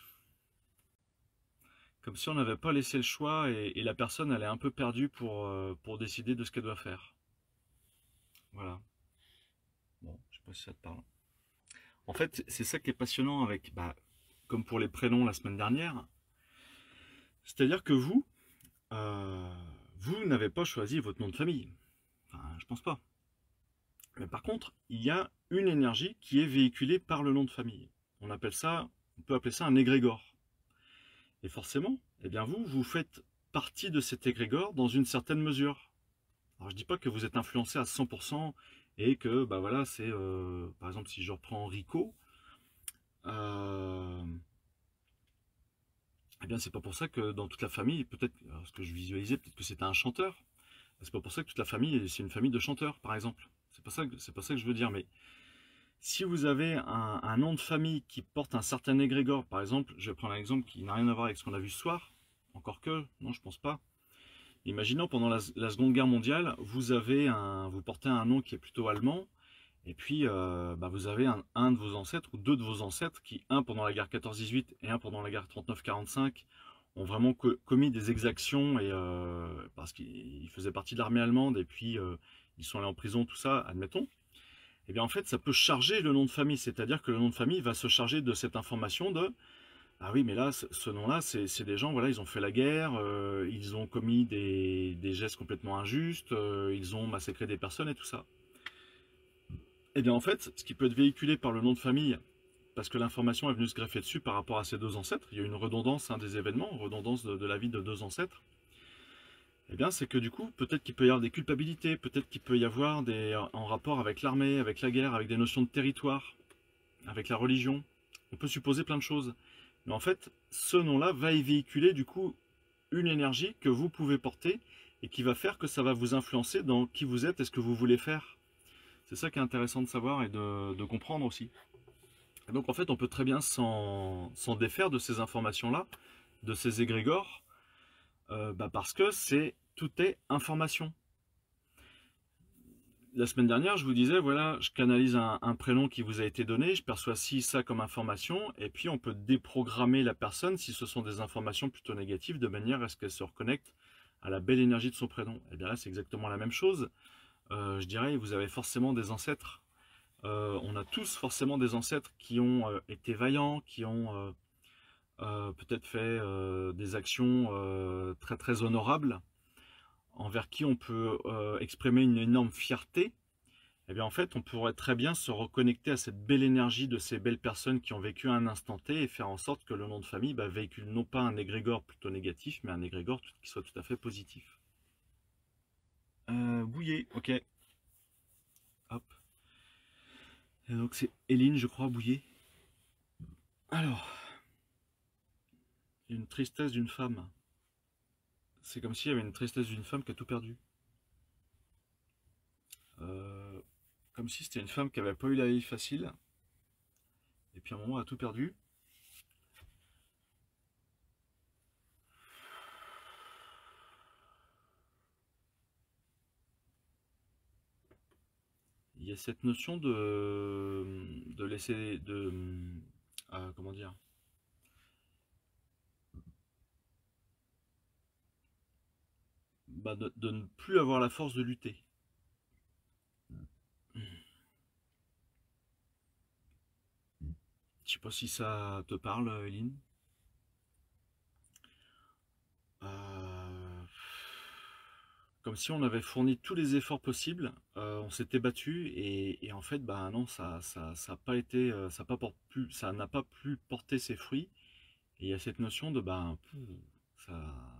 Comme si on n'avait pas laissé le choix et, et la personne, elle est un peu perdue pour, euh, pour décider de ce qu'elle doit faire. Voilà. Bon, je sais pas si ça te parle. En fait, c'est ça qui est passionnant avec, bah, comme pour les prénoms la semaine dernière, c'est-à-dire que vous, euh, vous n'avez pas choisi votre nom de famille. Enfin, je pense pas. Mais par contre, il y a une énergie qui est véhiculée par le nom de famille. On appelle ça, on peut appeler ça un égrégore. Et forcément, eh bien vous, vous faites partie de cet égrégore dans une certaine mesure. Alors je dis pas que vous êtes influencé à cent pour cent et que, bah voilà, c'est, euh, par exemple, si je reprends Rico, euh, eh bien c'est pas pour ça que dans toute la famille, peut-être, ce que je visualisais, peut-être que c'était un chanteur. C'est pas pour ça que toute la famille, c'est une famille de chanteurs, par exemple. C'est pas ça que, c'est pas ça que je veux dire, mais si vous avez un, un nom de famille qui porte un certain égrégore, par exemple, je vais prendre un exemple qui n'a rien à voir avec ce qu'on a vu ce soir, encore que, non, je pense pas. Imaginons pendant la, la Seconde Guerre mondiale, vous avez un, vous portez un nom qui est plutôt allemand, et puis euh, bah vous avez un, un de vos ancêtres ou deux de vos ancêtres qui, un pendant la guerre quatorze dix-huit et un pendant la guerre trente-neuf quarante-cinq, ont vraiment co commis des exactions et euh, parce qu'ils faisaient partie de l'armée allemande et puis euh, ils sont allés en prison, tout ça, admettons. Et bien en fait, ça peut charger le nom de famille, c'est-à-dire que le nom de famille va se charger de cette information de ah oui, mais là, ce, ce nom-là, c'est des gens, voilà, ils ont fait la guerre, euh, ils ont commis des, des gestes complètement injustes, euh, ils ont massacré des personnes et tout ça. Et bien en fait, ce qui peut être véhiculé par le nom de famille, parce que l'information est venue se greffer dessus par rapport à ces deux ancêtres, il y a une redondance hein, des événements, une redondance de, de la vie de deux ancêtres, et bien c'est que du coup, peut-être qu'il peut y avoir des culpabilités, peut-être qu'il peut y avoir des en rapport avec l'armée, avec la guerre, avec des notions de territoire, avec la religion. On peut supposer plein de choses. Mais en fait, ce nom-là va y véhiculer du coup une énergie que vous pouvez porter et qui va faire que ça va vous influencer dans qui vous êtes et ce que vous voulez faire. C'est ça qui est intéressant de savoir et de, de comprendre aussi. Et donc en fait, on peut très bien s'en défaire de ces informations-là, de ces égrégores, euh, bah parce que c'est tout est information. La semaine dernière, je vous disais, voilà, je canalise un, un prénom qui vous a été donné, je perçois ci, ça comme information, et puis on peut déprogrammer la personne si ce sont des informations plutôt négatives, de manière à ce qu'elle se reconnecte à la belle énergie de son prénom. Et bien là, c'est exactement la même chose. Euh, je dirais, vous avez forcément des ancêtres. Euh, on a tous forcément des ancêtres qui ont euh, été vaillants, qui ont euh, euh, peut-être fait euh, des actions euh, très très honorables, envers qui on peut euh, exprimer une énorme fierté. Eh bien en fait, on pourrait très bien se reconnecter à cette belle énergie de ces belles personnes qui ont vécu un instant T et faire en sorte que le nom de famille bah, véhicule non pas un égrégore plutôt négatif, mais un égrégore qui soit tout à fait positif. Euh, Bouillet, ok. Hop. Et donc c'est Éline, je crois, Bouillet. Alors, une tristesse d'une femme. C'est comme s'il y avait une tristesse d'une femme qui a tout perdu. Euh, comme si c'était une femme qui n'avait pas eu la vie facile, et puis à un moment elle a tout perdu. Il y a cette notion de, de laisser, de, euh, comment dire, bah de, de ne plus avoir la force de lutter. Je sais pas si ça te parle, Eline. Euh, comme si on avait fourni tous les efforts possibles, euh, on s'était battu et, et en fait, bah non, ça, ça, ça a pas été, euh, ça n'a pas, plus, ça n'a pas pu porter ses fruits. Et il y a cette notion de, bah, ça,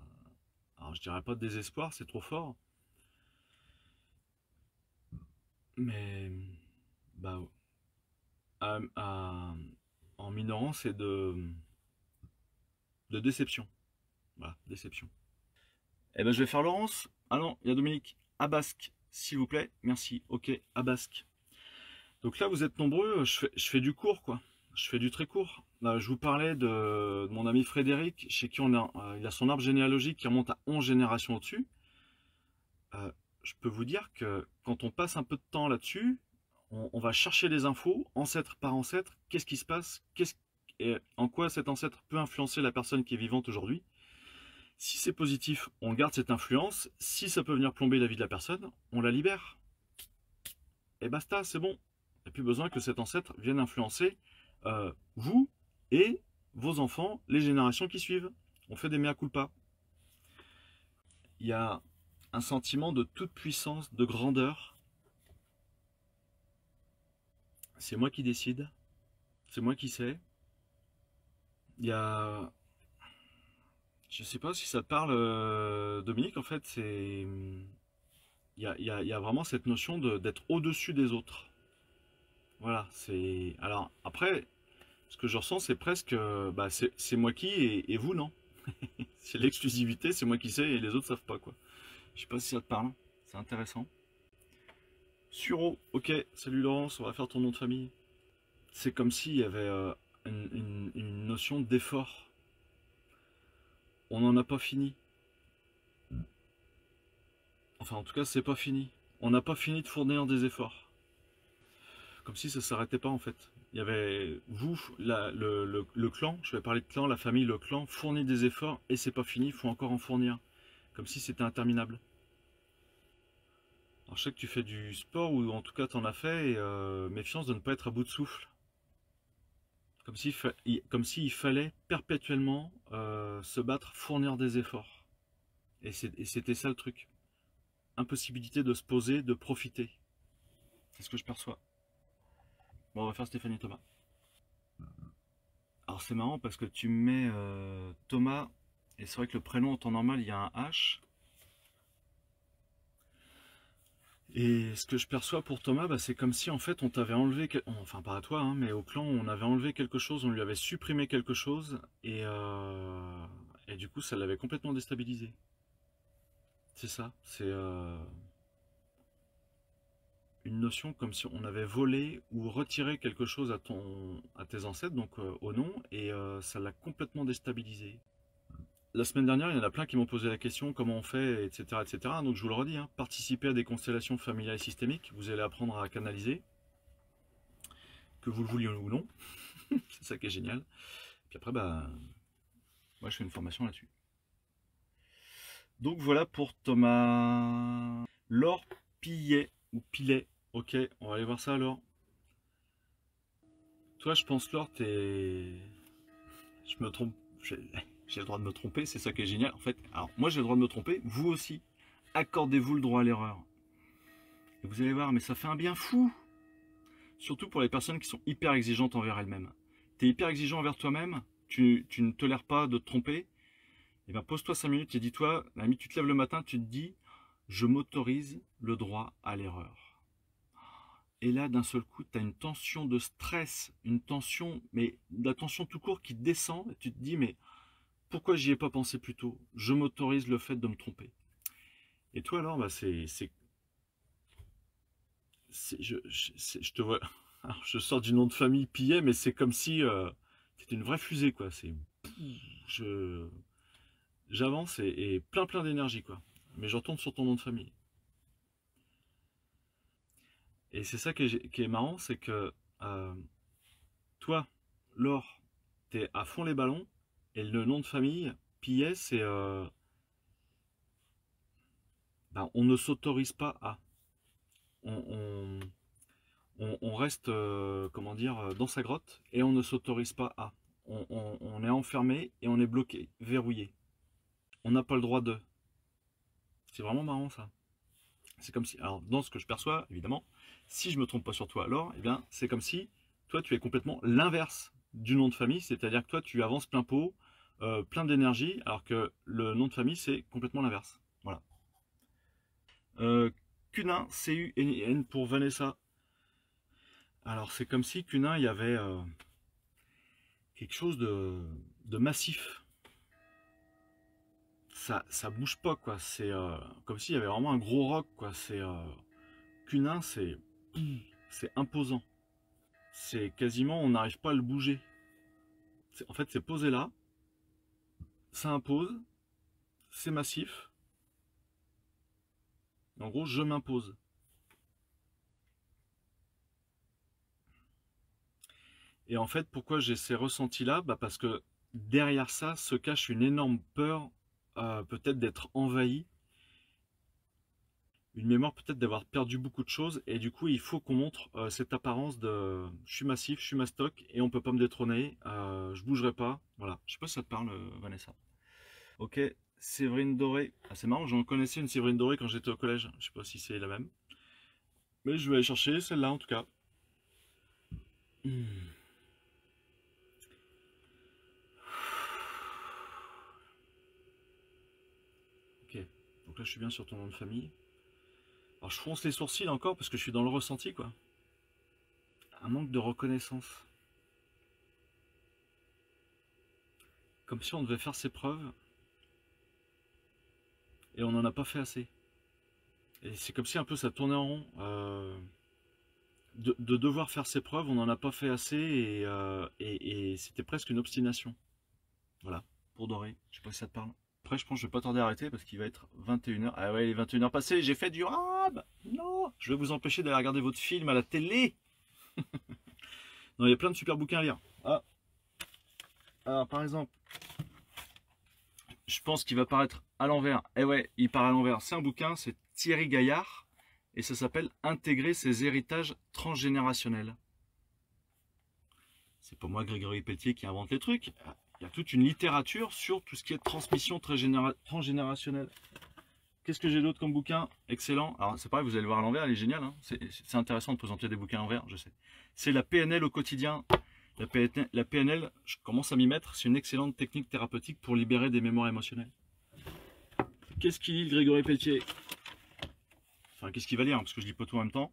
alors je dirais pas de désespoir, c'est trop fort, mais bah, à, à- en minorant, c'est de, de déception. Voilà, déception. Eh ben, je vais faire Laurence. Ah non, il y a Dominique. À Basque, s'il vous plaît. Merci. Ok, à Basque. Donc là, vous êtes nombreux. Je fais, je fais du court, quoi. Je fais du très court. Là, je vous parlais de, de mon ami Frédéric, chez qui on a, euh, il a son arbre généalogique qui remonte à onze générations au-dessus. Euh, je peux vous dire que quand on passe un peu de temps là-dessus, on, on va chercher des infos, ancêtre par ancêtre, qu'est-ce qui se passe, qu'est-ce, et en quoi cet ancêtre peut influencer la personne qui est vivante aujourd'hui. Si c'est positif, on garde cette influence. Si ça peut venir plomber la vie de la personne, on la libère. Et basta, c'est bon. Il n'y a plus besoin que cet ancêtre vienne influencer euh, vous et vos enfants, les générations qui suivent. On fait des mea culpa. Il y a un sentiment de toute puissance, de grandeur. C'est moi qui décide. C'est moi qui sais. Il y a... Je sais pas si ça te parle, euh, Dominique, en fait, c'est... Il y a, il y a- il y a vraiment cette notion de- d'être au-dessus des autres. Voilà, c'est... Alors, après, ce que je ressens, c'est presque... euh, Bah, c'est c'est moi qui et, et vous, non. C'est l'exclusivité, c'est moi qui sais et les autres savent pas, quoi. Je sais pas si ça te parle. C'est intéressant. Suro, ok. Salut Laurence, on va faire ton nom de famille. C'est comme s'il y avait euh, une, une- une notion d'effort. On n'en a pas fini. Enfin, en tout cas, c'est pas fini. On n'a pas fini de fournir des efforts. Comme si ça s'arrêtait pas, en fait. Il y avait vous, la- le, le- le clan, je vais parler de clan, la famille, le clan, fournit des efforts et c'est pas fini, il faut encore en fournir. Comme si c'était interminable. Alors, je sais que tu fais du sport ou en tout cas t'en as fait et euh, méfiance de ne pas être à bout de souffle. Comme s'il fa- il- comme s'il fallait perpétuellement euh, se battre, fournir des efforts. Et c'est- et c'était ça le truc. Impossibilité de se poser, de profiter. C'est ce que je perçois. Bon, on va faire Stéphanie Thomas. Alors c'est marrant parce que tu mets euh, Thomas, et c'est vrai que le prénom en temps normal il y a un H. Et ce que je perçois pour Thomas, bah, c'est comme si en fait on t'avait enlevé, enfin pas à toi, hein, mais au clan on avait enlevé quelque chose, on lui avait supprimé quelque chose, et, euh, et du coup ça l'avait complètement déstabilisé. C'est ça, c'est euh, une notion comme si on avait volé ou retiré quelque chose à, ton, à tes ancêtres, donc euh, au nom, et euh, ça l'a complètement déstabilisé. La semaine dernière, il y en a plein qui m'ont posé la question comment on fait, et cetera, et cetera. Donc je vous le redis, hein, participez à des constellations familiales et systémiques, vous allez apprendre à canaliser, que vous le vouliez ou non. C'est ça qui est génial. Puis après, bah, moi je fais une formation là-dessus. Donc voilà pour Thomas. Laure Pillet, ou Pilet, ok, on va aller voir ça alors. Toi, je pense, Laure, t'es... Je me trompe, j'ai le droit de me tromper, c'est ça qui est génial. En fait, alors moi j'ai le droit de me tromper, vous aussi. Accordez-vous le droit à l'erreur. Et vous allez voir, mais ça fait un bien fou. Surtout pour les personnes qui sont hyper exigeantes envers elles-mêmes. Tu es hyper exigeant envers toi-même, tu, tu ne tolères pas de te tromper, et bien pose-toi cinq minutes et dis-toi, l'ami, tu te lèves le matin, tu te dis, je m'autorise le droit à l'erreur. Et là, d'un seul coup, tu as une tension de stress, une tension, mais de la tension tout court qui descend, et tu te dis, mais pourquoi j'y ai pas pensé plus tôt? Je m'autorise le fait de me tromper. Et toi alors, bah c'est... Je, je, je te vois... Alors, je sors du nom de famille Pillet, mais c'est comme si euh, c'était une vraie fusée, quoi. C'est... Je... J'avance et, et plein plein d'énergie, quoi. Mais je retourne sur ton nom de famille. Et c'est ça qui est, qui est marrant, c'est que euh, toi, Laure, t'es à fond les ballons, et le nom de famille, Pillet, c'est... Euh, ben, on ne s'autorise pas à... On, on, on, on reste, euh, comment dire, dans sa grotte, et on ne s'autorise pas à... On, on, on est enfermé, et on est bloqué, verrouillé. On n'a pas le droit de... C'est vraiment marrant, ça. C'est comme si, alors dans ce que je perçois, évidemment, si je me trompe pas sur toi alors, eh bien c'est comme si toi tu es complètement l'inverse du nom de famille, c'est-à-dire que toi tu avances plein pot, euh, plein d'énergie, alors que le nom de famille c'est complètement l'inverse. Voilà. Euh, Cunin, C U N I N pour Vanessa. Alors c'est comme si Cunin, il y avait euh, quelque chose de, de massif. Ça, ça bouge pas, quoi. C'est euh, comme s'il y avait vraiment un gros roc, quoi. C'est euh, Cunin, c'est c'est imposant. C'est quasiment, on n'arrive pas à le bouger. En fait, c'est posé là. Ça impose. C'est massif. En gros, je m'impose. Et en fait, pourquoi j'ai ces ressentis-là? Bah parce que derrière ça se cache une énorme peur, euh, peut-être d'être envahi. Une mémoire peut-être d'avoir perdu beaucoup de choses. Et du coup, il faut qu'on montre euh, cette apparence de je suis massif, je suis mastoc et on peut pas me détrôner. Euh, je bougerai pas. Voilà. Je sais pas si ça te parle, euh, Vanessa. Ok, Séverine Doré. Ah, c'est marrant, j'en connaissais une Séverine Doré quand j'étais au collège. Je sais pas si c'est la même. Mais je vais aller chercher celle-là en tout cas. Hmm. Ok, donc là je suis bien sur ton nom de famille. Alors je fronce les sourcils encore parce que je suis dans le ressenti, quoi. Un manque de reconnaissance. Comme si on devait faire ses preuves et on n'en a pas fait assez. Et c'est comme si un peu ça tournait en rond. Euh, de, de devoir faire ses preuves, on n'en a pas fait assez et, euh, et, et c'était presque une obstination. Voilà, pour Doré. Je sais pas si ça te parle. Après, je pense que je vais pas tarder à arrêter parce qu'il va être vingt et une heures. Ah ouais, il est vingt et une heures passées, j'ai fait du rab. Non, je vais vous empêcher d'aller regarder votre film à la télé. Non, il y a plein de super bouquins à lire. Ah. Alors, par exemple, je pense qu'il va paraître à l'envers. Eh ouais, il part à l'envers. C'est un bouquin, c'est Thierry Gaillard. Et ça s'appelle Intégrer ses héritages transgénérationnels. C'est pas moi, Grégory Pelletier, qui invente les trucs. Il y a toute une littérature sur tout ce qui est transmission transgénérationnelle. Qu'est-ce que j'ai d'autre comme bouquin? Excellent. Alors c'est pareil, vous allez voir à l'envers, elle est géniale. Hein, c'est intéressant de présenter des bouquins à l'envers, je sais. C'est la P N L au quotidien. La P N L, la P N L, je commence à m'y mettre, c'est une excellente technique thérapeutique pour libérer des mémoires émotionnelles. Qu'est-ce qu'il lit, le Grégory Pelletier? Enfin, qu'est-ce qu'il va lire, parce que je lis pas tout en même temps.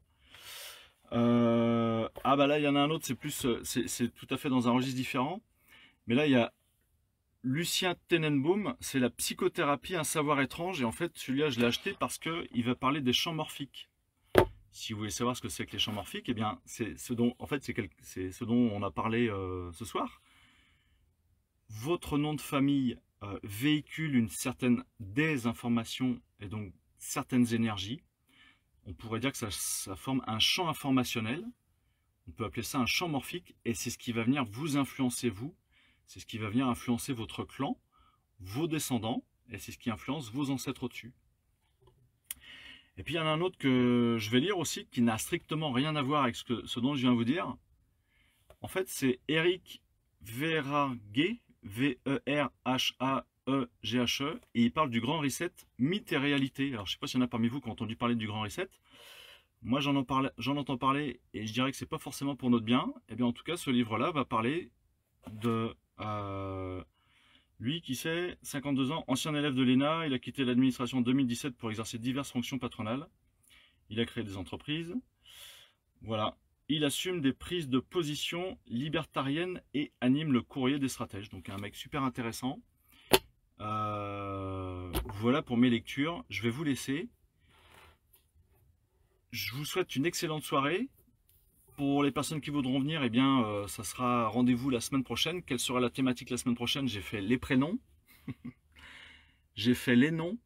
Euh, ah bah là, il y en a un autre, c'est plus, c'est tout à fait dans un registre différent. Mais là, il y a Lucien Tenenbaum, c'est la psychothérapie, un savoir étrange. Et en fait, celui-là, je l'ai acheté parce qu'il va parler des champs morphiques. Si vous voulez savoir ce que c'est que les champs morphiques, eh bien, c'est ce dont, en fait, c'est ce dont on a parlé euh, ce soir. Votre nom de famille euh, véhicule une certaine désinformation et donc certaines énergies. On pourrait dire que ça, ça forme un champ informationnel. On peut appeler ça un champ morphique et c'est ce qui va venir vous influencer, vous. C'est ce qui va venir influencer votre clan, vos descendants, et c'est ce qui influence vos ancêtres au-dessus. Et puis il y en a un autre que je vais lire aussi, qui n'a strictement rien à voir avec ce, que, ce dont je viens de vous dire. En fait, c'est Eric Verhaeghe, V E R H A E G H E, et il parle du grand reset, mythe et réalité. Alors je ne sais pas s'il y en a parmi vous qui ont entendu parler du grand reset. Moi j'en entends parler, et je dirais que c'est pas forcément pour notre bien. Et bien en tout cas, ce livre-là va parler de... Euh, lui qui sait, cinquante-deux ans, ancien élève de l'E N A, il a quitté l'administration en deux mille dix-sept pour exercer diverses fonctions patronales. Il a créé des entreprises. Voilà. Il assume des prises de position libertariennes et anime le courrier des stratèges. Donc un mec super intéressant. Euh, voilà pour mes lectures. Je vais vous laisser. Je vous souhaite une excellente soirée. Pour les personnes qui voudront venir, eh bien, euh, ça sera rendez-vous la semaine prochaine. Quelle sera la thématique la semaine prochaine? J'ai fait les prénoms. J'ai fait les noms.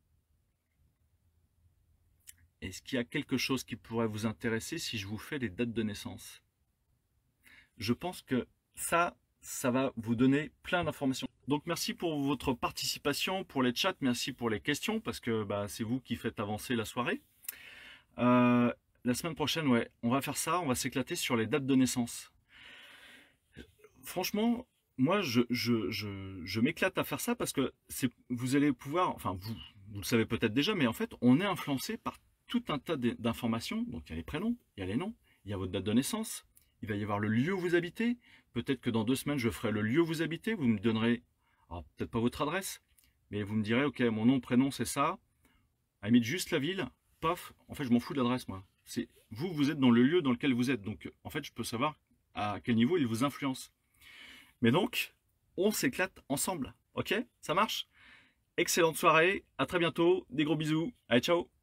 Est-ce qu'il y a quelque chose qui pourrait vous intéresser si je vous fais les dates de naissance? Je pense que ça, ça va vous donner plein d'informations. Donc merci pour votre participation, pour les chats, merci pour les questions, parce que bah, c'est vous qui faites avancer la soirée. Euh, La semaine prochaine, ouais, on va faire ça, on va s'éclater sur les dates de naissance. Franchement, moi, je, je, je, je m'éclate à faire ça parce que vous allez pouvoir, enfin, vous, vous le savez peut-être déjà, mais en fait, on est influencé par tout un tas d'informations. Donc, il y a les prénoms, il y a les noms, il y a votre date de naissance, il va y avoir le lieu où vous habitez. Peut-être que dans deux semaines, je ferai le lieu où vous habitez, vous me donnerez, alors peut-être pas votre adresse, mais vous me direz, ok, mon nom, prénom, c'est ça, à limite juste la ville. paf, en fait je m'en fous de l'adresse moi. C'est vous, vous êtes dans le lieu dans lequel vous êtes. Donc en fait je peux savoir à quel niveau il vous influence. Mais donc, on s'éclate ensemble. Ok? Ça marche? Excellente soirée, à très bientôt, des gros bisous. Allez, ciao!